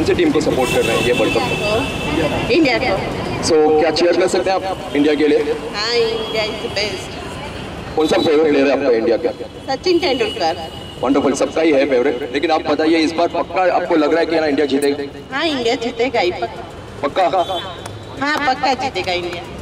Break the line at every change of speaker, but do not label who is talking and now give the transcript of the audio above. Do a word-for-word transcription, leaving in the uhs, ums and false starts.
सी team को support कर रहे हैं ये वर्ल्ड कप?
इंडिया को।
सो क्या चीयर कर सकते हैं आप इंडिया के लिए?
हाँ, इंडिया इज द बेस्ट।
कौन सा फेवरेट प्लेयर है आपका इंडिया का?
सचिन तेंदुलकर।
वंडरफुल, सबका ही है फेवरेट, लेकिन आप बताइए इस बार पक्का आपको लग रहा है कि ना इंडिया जीतेगा?
हाँ, इंडिया जीतेगा ही पक्का।
पक्का?
हाँ, पक्का जीतेगा इंडिया।